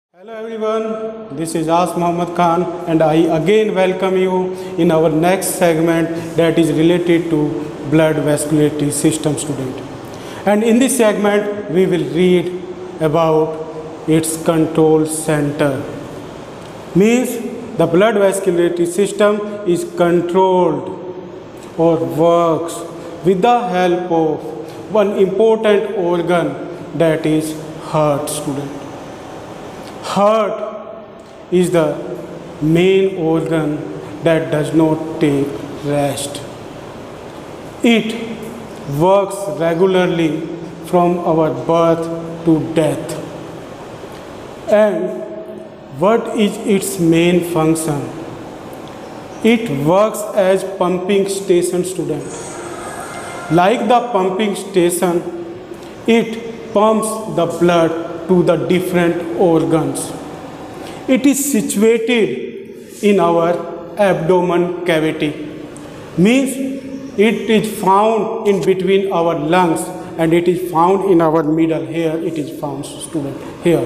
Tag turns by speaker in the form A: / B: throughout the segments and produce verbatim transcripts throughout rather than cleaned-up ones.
A: Hello everyone, this is As Muhammad Khan and I again welcome you in our next segment that is related to blood vascularity system student. And in this segment we will read about its control center. Means the blood vascularity system is controlled or works with the help of one important organ that is heart student. Heart is the main organ that does not take rest. It works regularly from our birth to death. And what is its main function? It works as pumping station student. Like the pumping station, it pumps the blood to the different organs. It is situated in our abdomen cavity. Means it is found in between our lungs and it is found in our middle. Here it is found student here.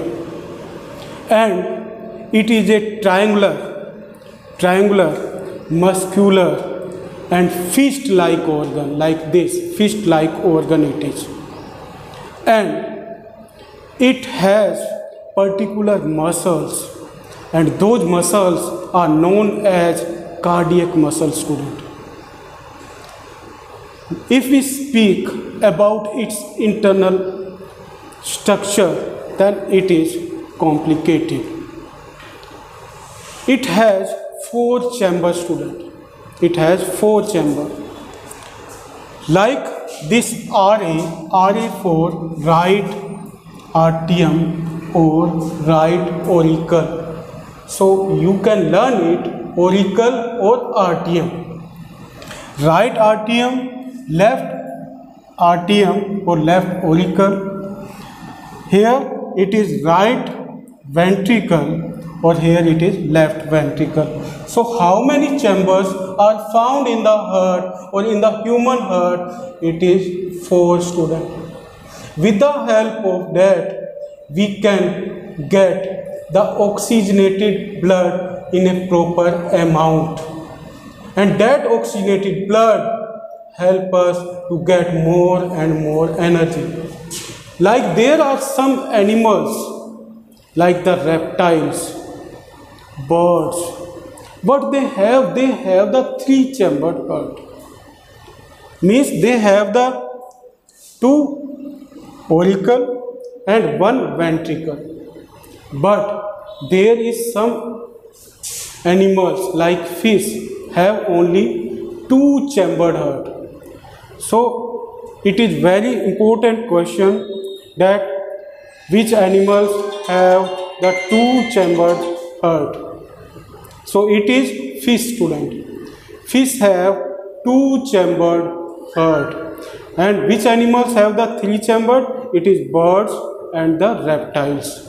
A: And it is a triangular, triangular, muscular and fist-like organ, like this, fist-like organ it is. And it has particular muscles and those muscles are known as cardiac muscles student. If we speak about its internal structure, then it is complicated. It has four chambers student. It has four chambers. Like this R A, R A for right atrium or right auricle. So you can learn it auricle or atrium. Right atrium, left atrium or left auricle. Here it is right ventricle or here it is left ventricle. So how many chambers are found in the heart or in the human heart? It is four students. With the help of that, we can get the oxygenated blood in a proper amount. And that oxygenated blood help us to get more and more energy. Like there are some animals, like the reptiles, birds. What they have, they have the three-chambered heart. Means they have the two auricle and one ventricle, but there is some animals like fish have only two chambered heart. So it is very important question that which animals have the two chambered heart. So it is fish student. Fish have two chambered heart. And which animals have the three chambered? It is birds and the reptiles.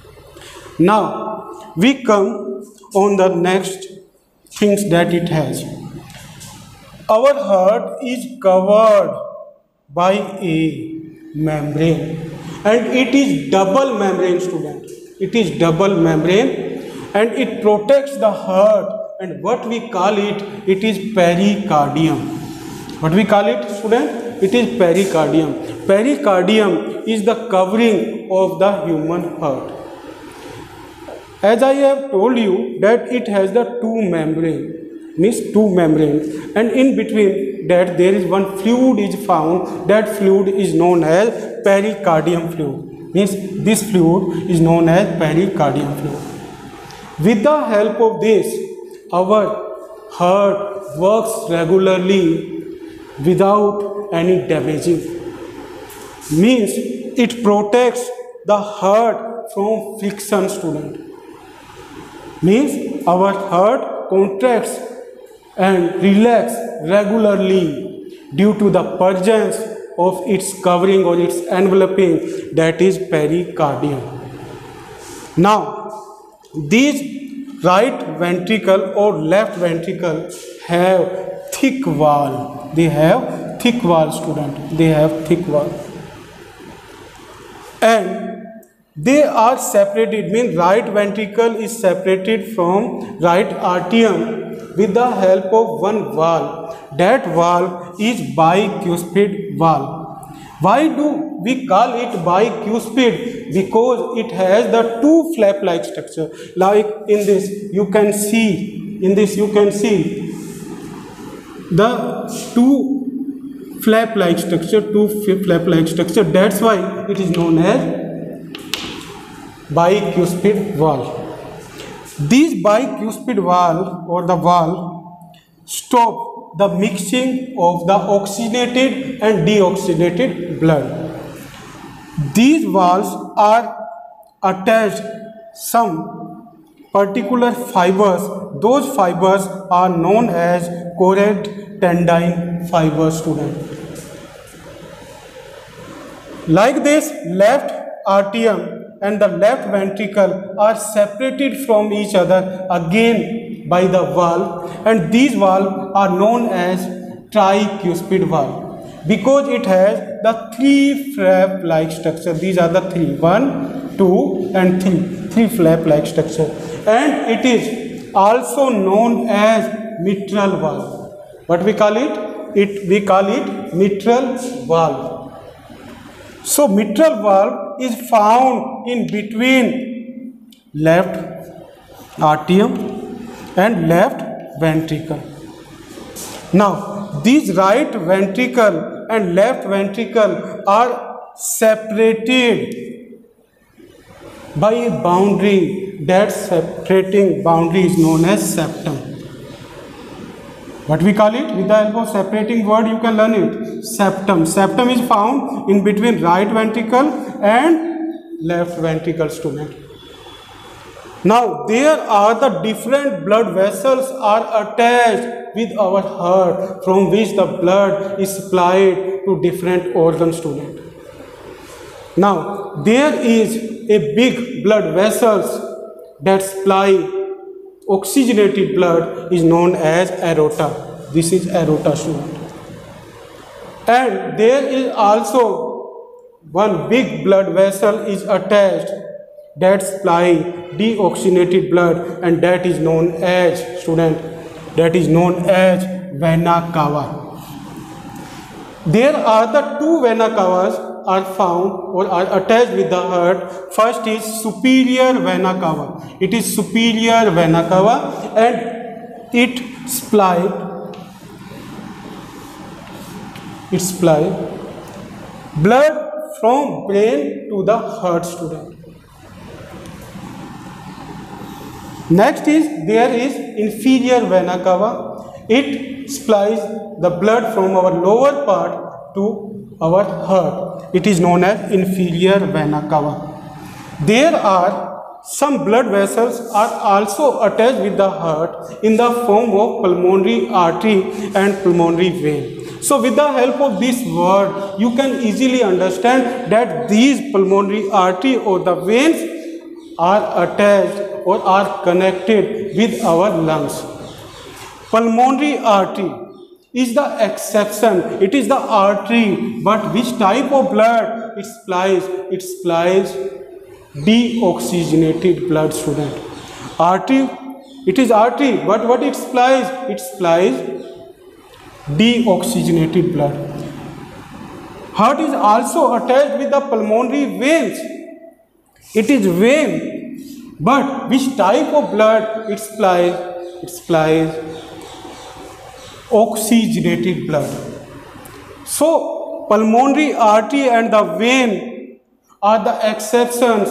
A: Now we come on the next things that it has. Our heart is covered by a membrane and it is double membrane student. It is double membrane and it protects the heart and what we call it, it is pericardium. What we call it student? It is pericardium. Pericardium is the covering of the human heart. As I have told you that it has the two membrane, means two membrane, and in between that there is one fluid is found. That fluid is known as pericardium fluid. Means this fluid is known as pericardium fluid. With the help of this, our heart works regularly without any damaging. Means it protects the heart from friction student. Means our heart contracts and relax regularly due to the presence of its covering or its enveloping, that is pericardium. Now these right ventricle or left ventricle have thick wall. They have thick wall student. They have thick wall. And they are separated, means right ventricle is separated from right atrium with the help of one valve. That valve is bicuspid valve. Why do we call it bicuspid? Because it has the two flap-like structure. Like in this, you can see, in this you can see the two flap-like structure, two flap-like structure. That's why it is known as bicuspid valve. These bicuspid valve or the valve stop the mixing of the oxygenated and deoxygenated blood. These valves are attached some particular fibers. Those fibers are known as choroid-tendine fibers, student. Like this, left atrium and the left ventricle are separated from each other again by the valve, and these valves are known as tricuspid valve because it has the three flap-like structure. These are the three, one, two and three, three flap-like structure, and it is also known as mitral valve. What we call it? It we call it mitral valve. So mitral valve is found in between left atrium and left ventricle. Now these right ventricle and left ventricle are separated by a boundary. That separating boundary is known as septum. What we call it? With the help of separating word you can learn it. Septum. Septum is found in between right ventricle and left ventricle, student. Now there are the different blood vessels are attached with our heart, from which the blood is supplied to different organ, student. Now there is a big blood vessels that supply oxygenated blood is known as aorta. This is aorta, student. And there is also one big blood vessel is attached that supply deoxygenated blood, and that is known as, student, that is known as vena cava. There are the two vena cavas are found or are attached with the heart. First is superior vena cava. It is superior vena cava, and it supply it supply blood from brain to the heart, student. Next is there is inferior vena cava. It supplies the blood from our lower part to our heart. It is known as inferior vena cava. There are some blood vessels are also attached with the heart in the form of pulmonary artery and pulmonary vein. So with the help of this word you can easily understand that these pulmonary artery or the veins are attached or are connected with our lungs. Pulmonary artery is the exception. It is the artery, but which type of blood it supplies? It supplies deoxygenated blood, student. Artery, it is artery, but what it supplies? It supplies deoxygenated blood. Heart is also attached with the pulmonary veins. It is vein, but which type of blood it supplies? It supplies oxygenated blood. So pulmonary artery and the vein are the exceptions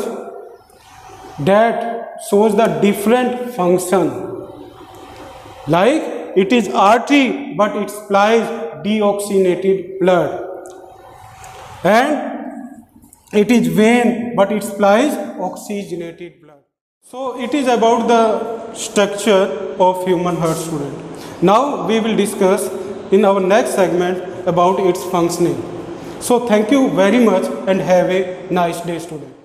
A: that shows the different function. Like it is artery, but it supplies deoxygenated blood, and it is vein, but it supplies oxygenated blood. So it is about the structure of human heart, student. Now we will discuss in our next segment about its functioning. So thank you very much and have a nice day, student.